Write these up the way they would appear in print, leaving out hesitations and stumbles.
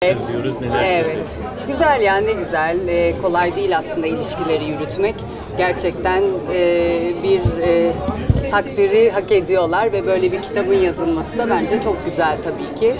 Evet. diyoruz. Neler Evet. söyleyeceksiniz? Güzel yani ne güzel. Kolay değil aslında ilişkileri yürütmek. Gerçekten bir takdiri hak ediyorlar ve böyle bir kitabın yazılması da bence çok güzel tabii ki.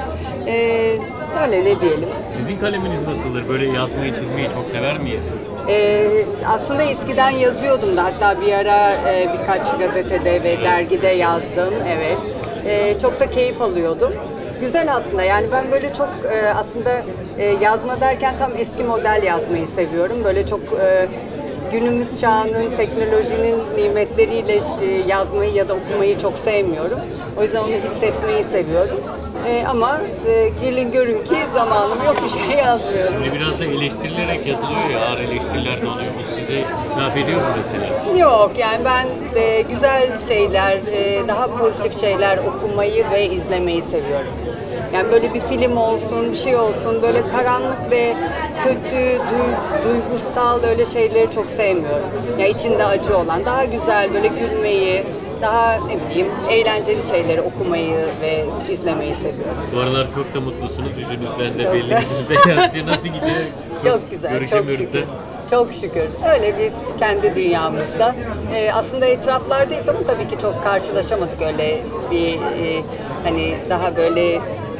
Öyle ne diyelim. Sizin kaleminiz nasıldır? Böyle yazmayı, çizmeyi çok sever miyiz? Aslında eskiden yazıyordum da hatta bir ara birkaç gazetede ve dergide yazdım. Evet. Çok da keyif alıyordum. Güzel aslında yani ben böyle çok aslında yazma derken tam eski model yazmayı seviyorum. Böyle çok günümüz çağının, teknolojinin nimetleriyle yazmayı ya da okumayı çok sevmiyorum. O yüzden onu hissetmeyi seviyorum. Ama gelin görün ki zamanım yok, bir şey yazmıyorum. Şimdi biraz da eleştirilerek yazılıyor ya, ağır eleştiriler de oluyor. Bu size hitap ediyor mu mesela? Yok yani ben güzel şeyler, daha pozitif şeyler okumayı ve izlemeyi seviyorum. Yani böyle bir film olsun, bir şey olsun, böyle karanlık ve kötü, duygusal öyle şeyleri çok sevmiyorum. Ya içinde acı olan, daha güzel böyle gülmeyi, daha ne bileyim eğlenceli şeyleri okumayı ve izlemeyi seviyorum. Bu aralar çok da mutlusunuz. Yüzünüzden de belli. Yüzünüze yansıyor. Nasıl gidiyor? Çok güzel, çok şükür. Çok şükür. Öyle biz kendi dünyamızda. Aslında etraflardayız ama tabii ki çok karşılaşamadık öyle bir hani daha böyle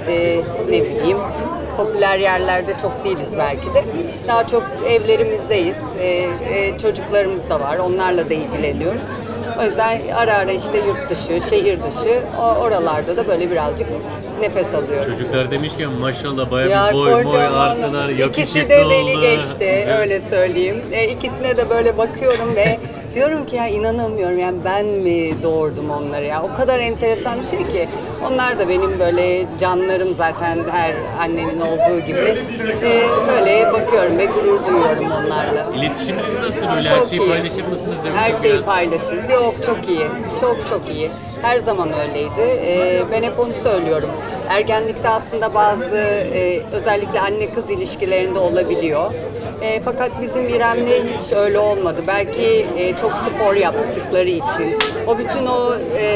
ne bileyim popüler yerlerde çok değiliz belki de. Daha çok evlerimizdeyiz. Çocuklarımız da var. Onlarla da ilgileniyoruz. O yüzden ara ara işte yurt dışı, şehir dışı oralarda da böyle birazcık nefes alıyoruz. Çocuklar demişken maşallah bayağı bir boy arttılar. İkisi de beni geçti, öyle söyleyeyim. İkisine de böyle bakıyorum ve diyorum ki ya inanamıyorum yani ben mi doğurdum onları ya. O kadar enteresan bir şey ki. Onlar da benim böyle canlarım zaten her annenin olduğu gibi. Böyle bakıyorum ve gurur duyuyorum onlarla. İletişiminiz nasıl böyle? Çok Her şeyi iyi. paylaşır mısınız? Her şeyi paylaşırız. Yok çok iyi. Çok çok iyi. Her zaman öyleydi. Ben hep onu söylüyorum. Ergenlikte aslında bazı özellikle anne kız ilişkilerinde olabiliyor. Fakat bizim İrem'le hiç öyle olmadı. Belki çok spor yaptıkları için. O bütün o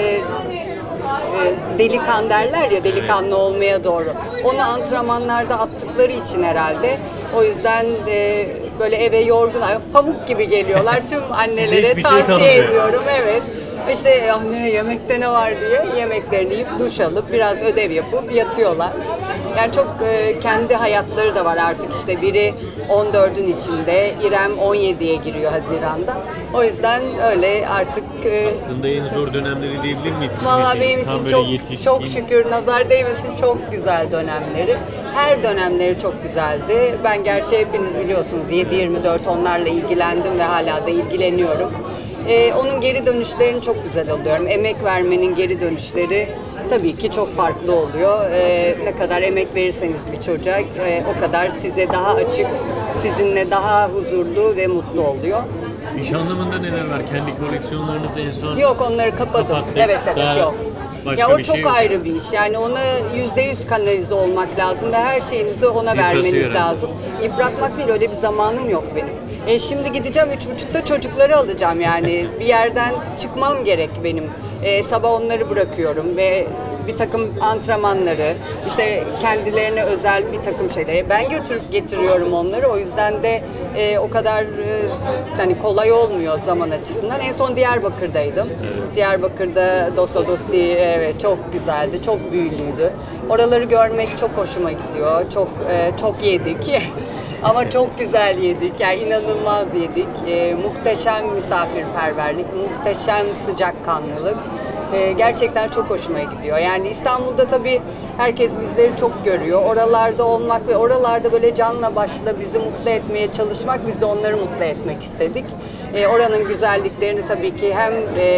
delikan derler ya, delikanlı olmaya doğru. Onu antrenmanlarda attıkları için herhalde. O yüzden böyle eve yorgun, pamuk gibi geliyorlar. Tüm annelere tavsiye ediyorum. Evet. İşte anne yemekte ne var diye yemeklerini yiyip duş alıp biraz ödev yapıp yatıyorlar. Yani çok kendi hayatları da var artık işte biri 14'ün içinde, İrem 17'ye giriyor Haziran'da. O yüzden öyle artık... Aslında en zor dönemleri diyebilir miyiz? Valla benim için çok şükür nazar değmesin çok güzel dönemleri. Her dönemleri çok güzeldi. Ben gerçi hepiniz biliyorsunuz 7/24 onlarla ilgilendim ve hala da ilgileniyorum. Onun geri dönüşlerini çok güzel alıyorum. Emek vermenin geri dönüşleri tabii ki çok farklı oluyor. Ne kadar emek verirseniz bir çocuğa o kadar size daha açık, sizinle daha huzurlu ve mutlu oluyor. İş anlamında neler var? Kendi koleksiyonlarınızı en son... Yok onları kapadım. Evet yok. Ya o çok ayrı bir iş. Yani ona %100 kanalize olmak lazım ve her şeyinizi ona vermeniz lazım. Yıpratmak değil, öyle bir zamanım yok benim. Şimdi gideceğim 3.30'da çocukları alacağım yani bir yerden çıkmam gerek benim. Sabah onları bırakıyorum ve bir takım antrenmanları, işte kendilerine özel bir takım şeyleri ben götürüp getiriyorum onları. O yüzden de o kadar hani kolay olmuyor zaman açısından. En son Diyarbakır'daydım. Evet. Diyarbakır'da Dosadosi evet çok güzeldi, çok büyülüydü. Oraları görmek çok hoşuma gidiyor. Çok yedik. Ama çok güzel yedik, yani inanılmaz yedik. Muhteşem misafirperverlik, muhteşem sıcakkanlılık. Gerçekten çok hoşuma gidiyor. Yani İstanbul'da tabii herkes bizleri çok görüyor. Oralarda olmak ve oralarda böyle canla başla bizi mutlu etmeye çalışmak, biz de onları mutlu etmek istedik. Oranın güzelliklerini tabii ki hem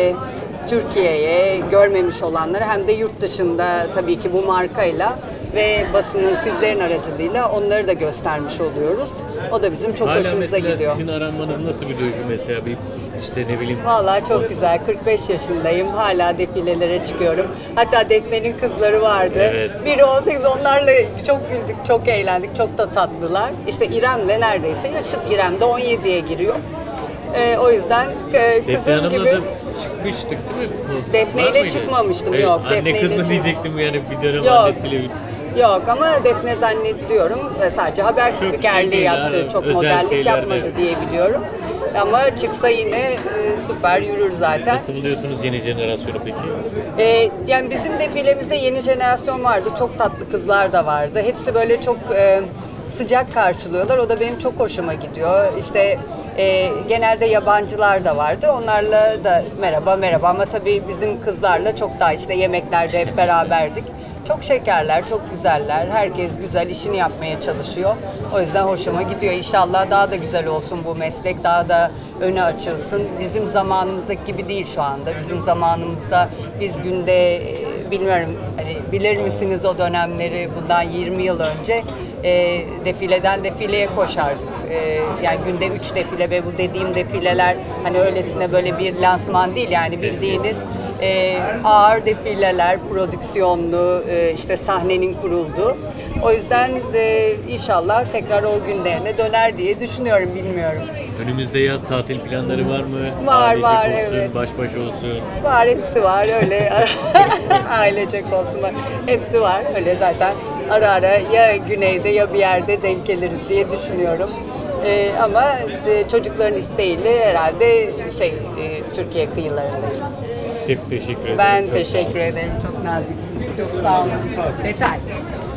Türkiye'ye görmemiş olanlara hem de yurt dışında tabii ki bu markayla ve basının sizlerin aracılığıyla onları da göstermiş oluyoruz. O da bizim çok hoşumuza gidiyor. Sizin aranmanız nasıl bir duygu mesela? Bir işte ne bileyim. Vallahi çok güzel. 45 yaşındayım. Hala defilelere çıkıyorum. Hatta Defne'nin kızları vardı. Evet. Biri 18, onlarla çok güldük, çok eğlendik. Çok da tatlılar. İşte İrem'le neredeyse yaşıt. İrem de 17'ye giriyor. O yüzden kızım gibi... Çıkmıştık değil mi? Defne ile çıkmamıştım. Evet, yok. Anne kız mı diyecektim yani bir dönem yok. annesiyle. Yok ama Defne zannediyorum sadece haber spikerliği yaptı. Çok özel modellik şeylerde. yapmadı diye biliyorum. Ama çıksa yine süper yürür zaten. Nasıl buluyorsunuz yeni jenerasyonu peki? Yani bizim defilemizde yeni jenerasyon vardı. Çok tatlı kızlar da vardı. Hepsi böyle çok sıcak karşılıyorlar. O da benim çok hoşuma gidiyor. İşte genelde yabancılar da vardı. Onlarla da merhaba merhaba ama tabii bizim kızlarla çok daha işte yemeklerde hep beraberdik. Çok şekerler, çok güzeller. Herkes güzel işini yapmaya çalışıyor. O yüzden hoşuma gidiyor. İnşallah daha da güzel olsun bu meslek, daha da öne açılsın. Bizim zamanımızdaki gibi değil şu anda. Bizim zamanımızda biz günde bilmiyorum hani bilir misiniz o dönemleri bundan 20 yıl önce defileden defileye koşardık. Yani günde 3 defile ve bu dediğim defileler hani öylesine böyle bir lansman değil yani bildiğiniz ağır defileler, prodüksiyonlu, işte sahnenin kurulduğu. O yüzden inşallah tekrar o günlerine döner diye düşünüyorum, bilmiyorum. Önümüzde yaz tatil planları var mı? Var, Ailecek var, olsun, evet. baş başa olsun. Var, hepsi var öyle. Ailecek olsunlar. Hepsi var öyle zaten. Ara ara ya güneyde ya bir yerde denk geliriz diye düşünüyorum. Ama çocukların isteğiyle herhalde Türkiye kıyılarındayız. Çok teşekkür ederim. Ben Çok sağ olun. teşekkür ederim. Çok nazik. Çok sağ olun. Yeter.